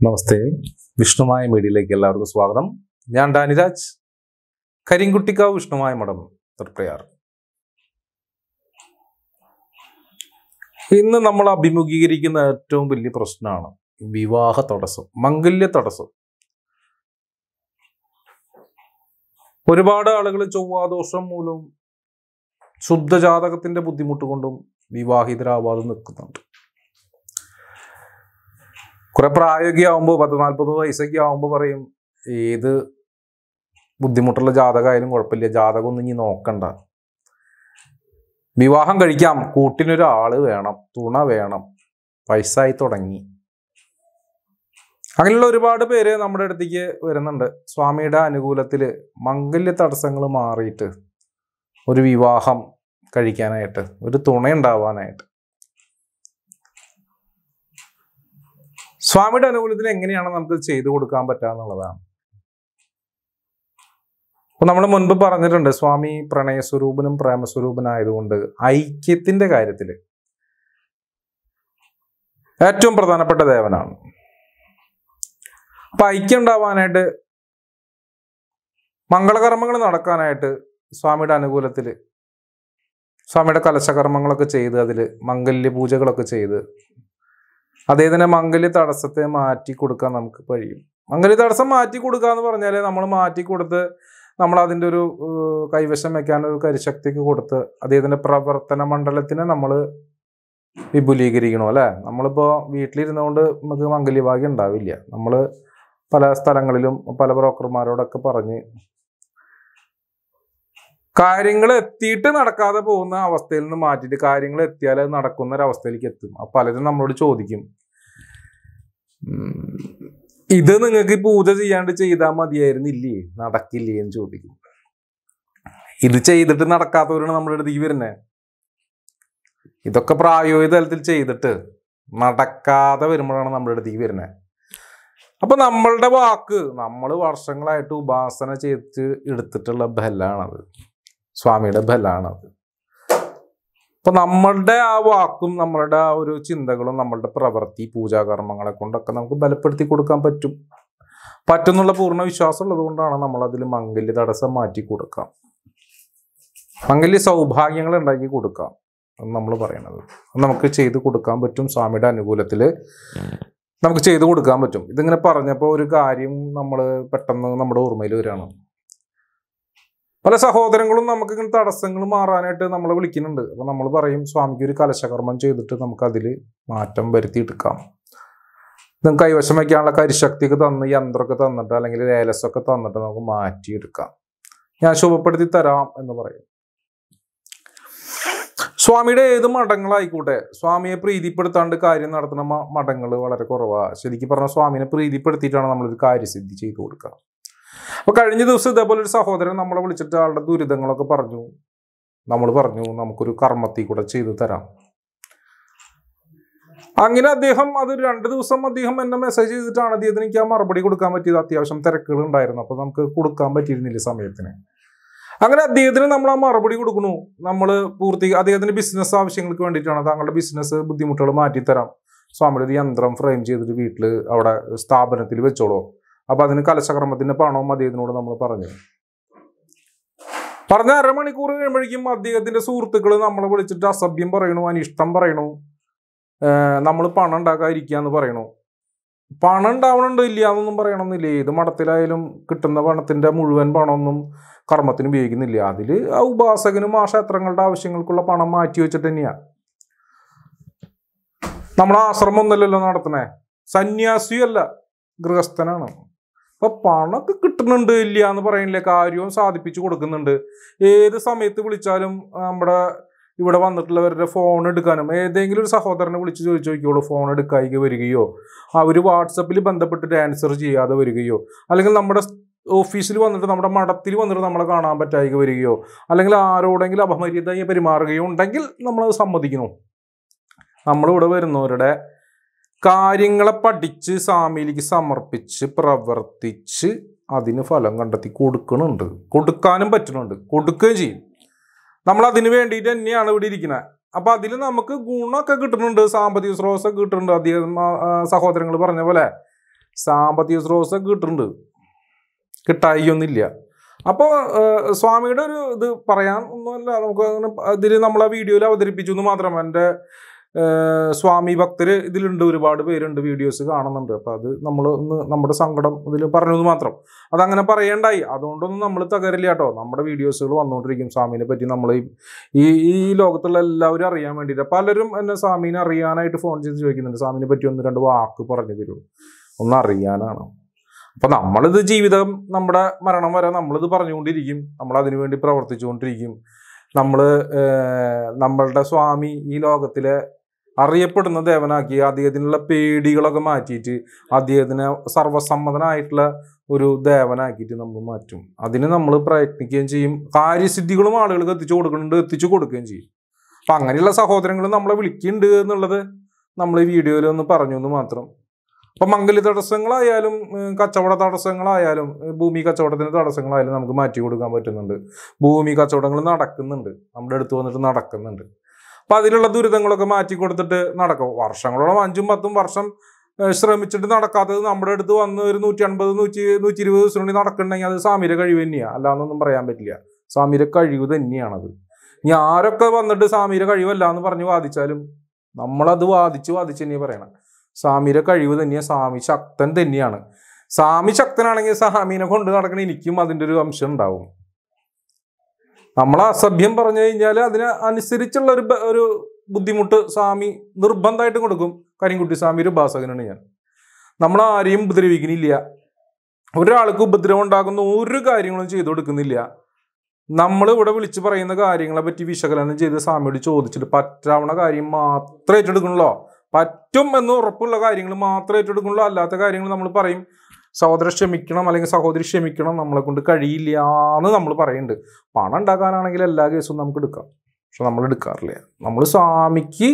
നമസ്തേ, വിഷ്ണുമായ മീഡിയയിലേക്ക് എല്ലാവർക്കും സ്വാഗതം. ഞാൻ ഡാനിരാജ്, കരിങ്കുട്ടിക്കാവ് വിഷ്ണുമായ മഠം, തൃപ്രയാർ. ഇന്ന് നമ്മൾ അഭിമുഖീകരിക്കുന്ന ഏറ്റവും വലിയ പ്രശ്നമാണ് വിവാഹ തടസ്സം, മംഗല്യ തടസ്സം. ഒരുപാട് ആളുകൾ ചൊവ്വാദോഷം മൂലം ശുദ്ധജാതകത്തിന്റെ ബുദ്ധിമുട്ട് കൊണ്ടും വിവാഹിതരാവാതെ നിൽക്കുന്നുണ്ട്. കുറെ പ്രായമൊക്കെ ആവുമ്പോൾ 40-40 വയസ്സൊക്കെ ആവുമ്പോൾ പറയും, ഏത് ബുദ്ധിമുട്ടുള്ള ജാതകമായാലും കുഴപ്പമില്ല, ജാതകം ഒന്നും ഇനി നോക്കണ്ട, വിവാഹം കഴിക്കാം, കൂട്ടിനൊരാള് വേണം, തുണ വേണം, വയസ്സായി തുടങ്ങി. അങ്ങനെയുള്ള ഒരുപാട് പേര് നമ്മുടെ അടുത്തേക്ക് വരുന്നുണ്ട്. സ്വാമിയുടെ അനുകൂലത്തില് മംഗല്യ തടസ്സങ്ങൾ മാറിയിട്ട് ഒരു വിവാഹം കഴിക്കാനായിട്ട്, ഒരു തുണ ഉണ്ടാവാനായിട്ട്. സ്വാമിയുടെ അനുകൂലത്തിൽ എങ്ങനെയാണ് നമുക്ക് ചെയ്തു കൊടുക്കാൻ പറ്റുക എന്നുള്ളതാണ്. അപ്പൊ നമ്മൾ മുൻപ് പറഞ്ഞിട്ടുണ്ട്, സ്വാമി പ്രണയസ്വരൂപനും പ്രേമസ്വരൂപനായതുകൊണ്ട് ഐക്യത്തിന്റെ കാര്യത്തില് ഏറ്റവും പ്രധാനപ്പെട്ട ദേവനാണ്. അപ്പൊ ഐക്യം ഉണ്ടാവാനായിട്ട്, മംഗളകർമ്മങ്ങൾ നടക്കാനായിട്ട് സ്വാമിയുടെ അനുകൂലത്തില് സ്വാമിയുടെ കലശകർമ്മങ്ങളൊക്കെ ചെയ്ത്, അതില് മംഗല്യ പൂജകളൊക്കെ ചെയ്ത് അദ്ദേഹത്തിന്റെ മംഗല്യ തടസ്സത്തെ മാറ്റി കൊടുക്കാൻ നമുക്ക് കഴിയും. മംഗല്യ തടസ്സം മാറ്റി കൊടുക്കുക എന്ന് പറഞ്ഞാൽ, നമ്മൾ മാറ്റി കൊടുത്ത് നമ്മൾ അതിൻ്റെ ഒരു കൈവശം വെക്കാനൊരു കരിശക്തിക്ക് കൊടുത്ത് അദ്ദേഹത്തിന്റെ പ്രവർത്തന മണ്ഡലത്തിനെ നമ്മൾ വിപുലീകരിക്കണോ അല്ലെ. നമ്മളിപ്പോ വീട്ടിലിരുന്നുകൊണ്ട് നമുക്ക് മംഗല്യഭാഗ്യം ഉണ്ടാവില്ല. നമ്മൾ പല സ്ഥലങ്ങളിലും പല ബ്രോക്കർമാരോടൊക്കെ പറഞ്ഞ് കാര്യങ്ങൾ എത്തിയിട്ട് നടക്കാതെ പോകുന്ന അവസ്ഥയിൽ നിന്ന് മാറ്റിയിട്ട് കാര്യങ്ങൾ എത്തിയാൽ അത് നടക്കുന്ന ഒരു അവസ്ഥയിലേക്ക് എത്തും. അപ്പൊ പലരും നമ്മളോട് ചോദിക്കും, ഇത് നിങ്ങൾക്ക് പൂജ ചെയ്യാണ്ട് ചെയ്താൽ മതിയായിരുന്നില്ലേ, നടക്കില്ലേ എന്ന് ചോദിക്കും. ഇത് ചെയ്തിട്ട് നടക്കാത്തവരാണ് നമ്മുടെ അടുത്തേക്ക് വരുന്നത്. ഇതൊക്കെ പ്രായോഗിക തലത്തിൽ ചെയ്തിട്ട് നടക്കാതെ വരുമ്പോഴാണ് നമ്മുടെ അടുത്തേക്ക് വരുന്നത്. അപ്പൊ നമ്മളുടെ വാക്ക്, നമ്മൾ വർഷങ്ങളായിട്ട് ഉപാസന ചെയ്ത് എടുത്തിട്ടുള്ള ബലാണത്, സ്വാമിയുടെ ബലാണത്. അപ്പൊ നമ്മളുടെ ആ വാക്കും നമ്മളുടെ ആ ഒരു ചിന്തകളും നമ്മളുടെ പ്രവൃത്തി പൂജാകർമ്മങ്ങളെ കൊണ്ടൊക്കെ നമുക്ക് ബലപ്പെടുത്തി കൊടുക്കാൻ പറ്റുന്നുള്ള പൂർണ്ണ വിശ്വാസം ഉള്ളത് കൊണ്ടാണ് നമ്മൾ അതിൽ മംഗല്യ തടസ്സം മാറ്റി കൊടുക്കാം, മംഗല്യ സൗഭാഗ്യങ്ങൾ ഉണ്ടാക്കി കൊടുക്കാം എന്ന് നമ്മൾ പറയണത്. നമുക്ക് ചെയ്ത് കൊടുക്കാൻ പറ്റും. സ്വാമിയുടെ അനുകൂലത്തില് നമുക്ക് ചെയ്ത് കൊടുക്കാൻ പറ്റും. ഇതിങ്ങനെ പറഞ്ഞപ്പോൾ ഒരു കാര്യം നമ്മൾ പെട്ടെന്ന് നമ്മുടെ ഓർമ്മയിൽ വരികയാണ്. പല സഹോദരങ്ങളും നമുക്ക് ഇങ്ങനെ തടസ്സങ്ങൾ മാറാനായിട്ട് നമ്മളെ വിളിക്കുന്നുണ്ട്. അപ്പൊ നമ്മൾ പറയും, സ്വാമിക്ക് ഒരു കലശകർമ്മം ചെയ്തിട്ട് നമുക്ക് അതിൽ മാറ്റം വരുത്തിയെടുക്കാം, നിങ്ങൾക്ക് കൈവശം വയ്ക്കാനുള്ള കരിശക്തിയൊക്കെ തന്ന്, യന്ത്രമൊക്കെ തന്നിട്ട് അല്ലെങ്കിൽ ലേലസൊക്കെ തന്നിട്ട് നമുക്ക് മാറ്റിയെടുക്കാം, ഞാൻ ശുഭപ്പെടുത്തി തരാം എന്ന് പറയും. സ്വാമിയുടെ ഏത് മഠങ്ങളായിക്കോട്ടെ, സ്വാമിയെ പ്രീതിപ്പെടുത്താണ്ട് കാര്യം നടത്തുന്ന മഠങ്ങൾ വളരെ കുറവാണ്. ശരിക്കും പറഞ്ഞാൽ സ്വാമിനെ പ്രീതിപ്പെടുത്തിയിട്ടാണ് നമ്മളൊരു കാര്യസിദ്ധി ചെയ്തു കൊടുക്കുക. അപ്പൊ കഴിഞ്ഞ ദിവസം ഇതേപോലെ ഒരു സഹോദരൻ നമ്മളെ വിളിച്ചിട്ട് ആളുടെ ദുരിതങ്ങളൊക്കെ പറഞ്ഞു. നമ്മൾ പറഞ്ഞു, നമുക്കൊരു കർമ്മത്തിൽ കൂടെ ചെയ്തു തരാം. അങ്ങനെ അദ്ദേഹം അത് 2 ദിവസം അദ്ദേഹം എന്നെ മെസ്സേജ് ചെയ്തിട്ടാണ് അദ്ദേഹത്തിന് എനിക്ക് ആ മറുപടി കൊടുക്കാൻ പറ്റിയത്. അത്യാവശ്യം തിരക്കുകൾ ഉണ്ടായിരുന്നു, അപ്പൊ നമുക്ക് കൊടുക്കാൻ പറ്റിയിരുന്നില്ല സമയത്തിന്. അങ്ങനെ അദ്ദേഹത്തിന് നമ്മൾ ആ മറുപടി കൊടുക്കണു. നമ്മൾ അദ്ദേഹത്തിന്റെ ബിസിനസ് ആവശ്യങ്ങൾക്ക് വേണ്ടിയിട്ടാണ്, താങ്കളുടെ ബിസിനസ് ബുദ്ധിമുട്ടുകൾ മാറ്റിത്തരാം, സ്വാമിയുടെ ഒരു യന്ത്രം ഫ്രെയിം ചെയ്തിട്ട് വീട്ടിൽ അവിടെ സ്ഥാപനത്തിൽ വെച്ചോളൂ, അപ്പൊ അതിന് കലശകർമ്മത്തിന്റെ പണവും അദ്ദേഹത്തിനോട് നമ്മൾ പറഞ്ഞ അരമണിക്കൂർ കഴിയുമ്പോഴേക്കും അദ്ദേഹത്തിന്റെ സുഹൃത്തുക്കൾ നമ്മളെ വിളിച്ചിട്ട് അസഭ്യം പറയണു, അനിഷ്ടം പറയണു, നമ്മൾ പണം ഉണ്ടാക്കാതിരിക്കാന്ന് പറയണു. പണം ഉണ്ടാവണുണ്ടോ ഇല്ല എന്നൊന്നും പറയണമെന്നില്ല. ഏത് മഠത്തിലായാലും കിട്ടുന്ന പണത്തിന്റെ മുഴുവൻ പണമൊന്നും കർമ്മത്തിന് ഉപയോഗിക്കുന്നില്ല. അതില് ആ ഉപാസകനും ആ ക്ഷേത്രങ്ങളുടെ ആവശ്യങ്ങൾക്കുള്ള പണം മാറ്റി വെച്ചിട്ട് തന്നെയാ. നമ്മൾ ആശ്രമം ഒന്നല്ലല്ലോ നടത്തണേ, സന്യാസിയല്ല, ഗൃഹസ്ഥനാണ്. അപ്പൊ പണമൊക്കെ കിട്ടുന്നുണ്ട് ഇല്ല എന്ന് പറയുന്നില്ല, കാര്യവും സാധിപ്പിച്ചു കൊടുക്കുന്നുണ്ട്. ഏത് സമയത്ത് വിളിച്ചാലും നമ്മുടെ ഇവിടെ വന്നിട്ടുള്ളവരുടെ ഫോൺ എടുക്കാനും, ഏതെങ്കിലും ഒരു സഹോദരനെ വിളിച്ച് ചോദിച്ചു നോക്കിയോളൂ, ഫോൺ എടുക്കാതെ വരികയോ, അവർ വാട്സപ്പിൽ ബന്ധപ്പെട്ടിട്ട് ആൻസർ ചെയ്യാതെ വരികയോ, അല്ലെങ്കിൽ നമ്മുടെ ഓഫീസിൽ വന്നിട്ട് നമ്മുടെ മഠത്തിൽ വന്നിട്ട് നമ്മളെ കാണാൻ പറ്റാതെ വരികയോ, അല്ലെങ്കിൽ ആരോടെങ്കിലും അപമര്യാദയായി പെരുമാറുകയോ ഉണ്ടെങ്കിൽ നമ്മളത് സമ്മതിക്കുന്നു. നമ്മളിവിടെ വരുന്നവരുടെ കാര്യങ്ങളെ പഠിച്ച് സ്വാമിയിലേക്ക് സമർപ്പിച്ച് പ്രവർത്തിച്ച് അതിന് ഫലം കണ്ടെത്തി കൊടുക്കണുണ്ട്, കൊടുക്കാനും പറ്റുന്നുണ്ട്, കൊടുക്കുകയും ചെയ്യും. നമ്മൾ അതിന് വേണ്ടിയിട്ട് തന്നെയാണ് ഇവിടെ ഇരിക്കുന്നത്. അപ്പൊ അതിൽ നമുക്ക് ഗുണമൊക്കെ കിട്ടുന്നുണ്ട്, സാമ്പത്തിക സ്രോതസ്സൊക്കെ കിട്ടുന്നുണ്ട്. അധികം സഹോദരങ്ങൾ പറഞ്ഞ പോലെ സാമ്പത്തിക സ്രോതസ്സൊക്കെ കിട്ടുന്നുണ്ട്, കിട്ടായിയൊന്നുമില്ല. അപ്പോൾ സ്വാമിയുടെ ഒരു ഇത് പറയാൻ ഒന്നുമല്ല, നമുക്ക് അങ്ങനെ ഇതിൽ നമ്മൾ ആ വീഡിയോയിൽ അവതരിപ്പിച്ചു എന്ന് മാത്രം. എൻ്റെ സ്വാമി ഭക്തർ ഇതിലുണ്ട്, ഒരുപാട് പേരുണ്ട്, വീഡിയോസ് കാണുന്നുണ്ട്. അപ്പോൾ അത് നമ്മൾ ഒന്ന് നമ്മുടെ സങ്കടം ഇതിൽ പറഞ്ഞത് മാത്രം, അതങ്ങനെ പറയേണ്ടായി. അതുകൊണ്ടൊന്നും നമ്മൾ തകരില്ല കേട്ടോ. നമ്മുടെ വീഡിയോസുകൾ വന്നുകൊണ്ടിരിക്കും സ്വാമിനെ പറ്റി. നമ്മൾ ഈ ലോകത്തുള്ള എല്ലാവരും അറിയാൻ വേണ്ടിയിട്ട്. പലരും എന്നെ സ്വാമീനെ അറിയാനായിട്ട് ഫോൺ ചെയ്ത് ചോദിക്കുന്നുണ്ട്, സ്വാമിനെ പറ്റി 1-2 വാക്ക് പറഞ്ഞു തരുമോ, ഒന്ന് അറിയാനാണ്. അപ്പം നമ്മളിത് ജീവിതം, നമ്മുടെ മരണം വരെ നമ്മളിത് പറഞ്ഞുകൊണ്ടിരിക്കും, നമ്മളതിനു വേണ്ടി പ്രവർത്തിച്ചുകൊണ്ടിരിക്കും. നമ്മളുടെ സ്വാമി ഈ ലോകത്തിലെ അറിയപ്പെടുന്ന ദേവനാക്കി അദ്ദേഹത്തിനുള്ള പേടികളൊക്കെ മാറ്റിയിട്ട് അദ്ദേഹത്തിനെ സർവസമ്മതനായിട്ടുള്ള ഒരു ദേവനാക്കിയിട്ട് നമ്മൾ മാറ്റും. അതിന് നമ്മൾ പ്രയത്നിക്കുകയും ചെയ്യും. കാര്യസിദ്ധികളും ആളുകൾക്ക് എത്തിച്ചു കൊടുക്കുകയും ചെയ്യും. അപ്പം അങ്ങനെയുള്ള സഹോദരങ്ങൾ നമ്മളെ വിളിക്കുന്നുണ്ട് എന്നുള്ളത് നമ്മൾ ഈ വീഡിയോയിൽ ഒന്ന് പറഞ്ഞു എന്ന് മാത്രം. അപ്പം മംഗല്യ തടസ്സങ്ങളായാലും കച്ചവട തടസ്സങ്ങളായാലും ഭൂമി കച്ചവടത്തിന് തടസ്സങ്ങളായാലും നമുക്ക് മാറ്റി കൊടുക്കാൻ പറ്റുന്നുണ്ട്. ഭൂമി കച്ചവടങ്ങൾ നടക്കുന്നുണ്ട്, നമ്മുടെ അടുത്ത് വന്നിട്ട് നടക്കുന്നുണ്ട്. അപ്പം അതിലുള്ള ദുരിതങ്ങളൊക്കെ മാറ്റി കൊടുത്തിട്ട് നടക്കും. വർഷങ്ങളോളം 5-10 വർഷം ശ്രമിച്ചിട്ട് നടക്കാത്തത് നമ്മുടെ അടുത്ത് വന്ന് ഒരു 150-120 ദിവസത്തിനുള്ളിൽ നടക്കണമെങ്കിൽ അത് സ്വാമിയുടെ കഴിവ് തന്നെയാണ്, അല്ലാന്നൊന്നും പറയാൻ പറ്റില്ല. സ്വാമിയുടെ കഴിവ് തന്നെയാണത്. ഇനി ആരൊക്കെ വന്നിട്ട് സ്വാമിയുടെ കഴിവല്ല എന്ന് പറഞ്ഞ് വാദിച്ചാലും നമ്മളത് വാദിച്ച് തന്നെയാണ് പറയണം. സ്വാമിയുടെ കഴിവ് തന്നെയാണ്, സ്വാമി ശക്തൻ തന്നെയാണ്. സ്വാമി ശക്തനാണെങ്കിൽ സ്വാമീനെ കൊണ്ട് നടക്കണ എനിക്കും അതിൻ്റെ ഒരു അംശം ഉണ്ടാവും. നമ്മൾ അസഭ്യം പറഞ്ഞു കഴിഞ്ഞാൽ അതിന് അനുസരിച്ചുള്ള ഒരു ബുദ്ധിമുട്ട് സ്വാമി നിർബന്ധമായിട്ടും കൊടുക്കും. കരിങ്കുട്ടി സ്വാമി ഒരു ഉപാസകനാണ് ഞാൻ. നമ്മൾ ആരെയും ഉപദ്രവിക്കുന്നില്ല, ഒരാൾക്ക് ഉപദ്രവം ഉണ്ടാക്കുന്ന ഒരു കാര്യങ്ങളും ചെയ്തു കൊടുക്കുന്നില്ല. നമ്മൾ ഇവിടെ വിളിച്ച് പറയുന്ന കാര്യങ്ങളെ പറ്റി വിശകലനം ചെയ്ത് സ്വാമിയോട് ചോദിച്ചിട്ട് പറ്റാവുന്ന കാര്യം മാത്രമേ ഏറ്റെടുക്കണുള്ളൂ. പറ്റും എന്ന് ഉറപ്പുള്ള കാര്യങ്ങൾ മാത്രമേ ഏറ്റെടുക്കുള്ളൂ. അല്ലാത്ത കാര്യങ്ങൾ നമ്മൾ പറയും സഹോദരൻ ക്ഷമിക്കണം അല്ലെങ്കിൽ സഹോദരി ക്ഷമിക്കണം, നമ്മളെ കൊണ്ട് കഴിയില്ല എന്ന് നമ്മൾ പറയുന്നുണ്ട്. പണം ഉണ്ടാക്കാനാണെങ്കിൽ എല്ലാ കേസും നമുക്ക് എടുക്കാം, പക്ഷെ നമ്മൾ എടുക്കാറില്ല. നമ്മൾ സ്വാമിക്ക്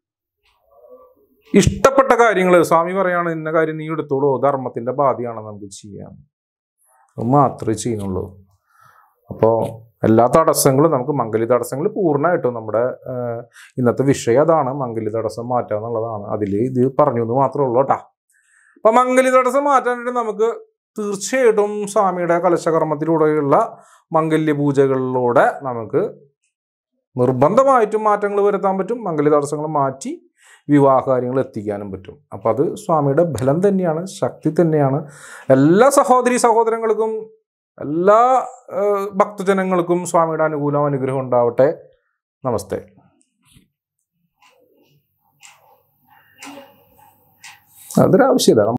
ഇഷ്ടപ്പെട്ട കാര്യങ്ങൾ സ്വാമി പറയാണ്, ഇന്ന കാര്യം നീ എടുത്തോളൂ, ധർമ്മത്തിന്റെ ബാധ്യമാണ്, നമുക്ക് ചെയ്യാം, അത് മാത്രമേ ചെയ്യുന്നുള്ളൂ. അപ്പോൾ എല്ലാ തടസ്സങ്ങളും നമുക്ക് മംഗല്യ തടസ്സങ്ങൾ പൂർണ്ണമായിട്ടും നമ്മുടെ ഇന്നത്തെ വിഷയം അതാണ്, മംഗല്യ തടസ്സം മാറ്റുക എന്നുള്ളതാണ്. അതിൽ ഇത് പറഞ്ഞു എന്ന് മാത്രമേ ഉള്ളൂ കേട്ടാ. അപ്പം മംഗല്യ തടസ്സം മാറ്റാനായിട്ട് നമുക്ക് തീർച്ചയായിട്ടും സ്വാമിയുടെ കലശകർമ്മത്തിലൂടെയുള്ള മംഗല്യ പൂജകളിലൂടെ നമുക്ക് നിർബന്ധമായിട്ടും മാറ്റങ്ങൾ വരുത്താൻ പറ്റും. മംഗല്യ തടസ്സങ്ങൾ മാറ്റി വിവാഹ കാര്യങ്ങൾ എത്തിക്കാനും പറ്റും. അപ്പം അത് സ്വാമിയുടെ ബലം തന്നെയാണ്, ശക്തി തന്നെയാണ്. എല്ലാ സഹോദരങ്ങൾക്കും എല്ലാ ഭക്തജനങ്ങൾക്കും സ്വാമിയുടെ അനുഗ്രഹം ഉണ്ടാവട്ടെ. നമസ്തേ. അതൊരാവശ്യമില്ല.